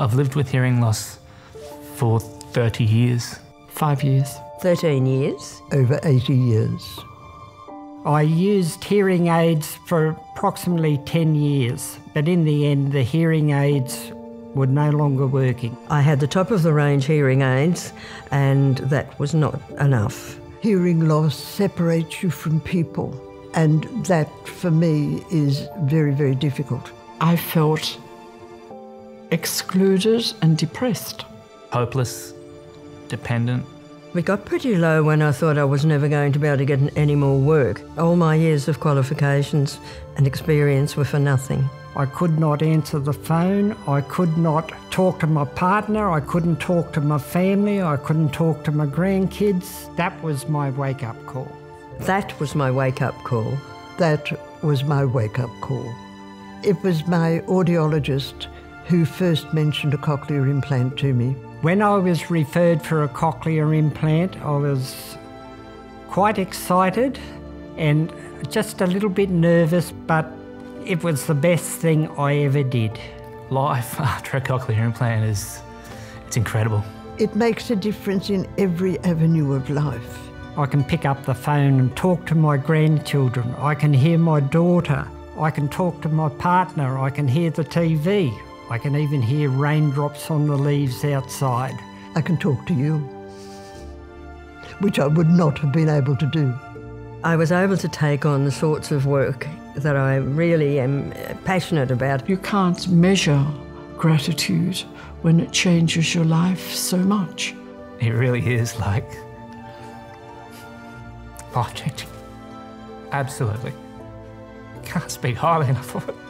I've lived with hearing loss for 30 years. 5 years. 13 years. Over 80 years. I used hearing aids for approximately 10 years, but in the end the hearing aids were no longer working. I had the top of the range hearing aids and that was not enough. Hearing loss separates you from people, and that for me is very, very difficult. I felt excluded and depressed. Hopeless, dependent. We got pretty low when I thought I was never going to be able to get any more work. All my years of qualifications and experience were for nothing. I could not answer the phone, I could not talk to my partner, I couldn't talk to my family, I couldn't talk to my grandkids. That was my wake-up call. That was my wake-up call. That was my wake-up call. It was my audiologist who first mentioned a cochlear implant to me. When I was referred for a cochlear implant, I was quite excited and just a little bit nervous, but it was the best thing I ever did. Life after a cochlear implant it's incredible. It makes a difference in every avenue of life. I can pick up the phone and talk to my grandchildren. I can hear my daughter. I can talk to my partner. I can hear the TV. I can even hear raindrops on the leaves outside. I can talk to you, which I would not have been able to do. I was able to take on the sorts of work that I really am passionate about. You can't measure gratitude when it changes your life so much. It really is like life-changing. Absolutely. Can't speak highly enough of it.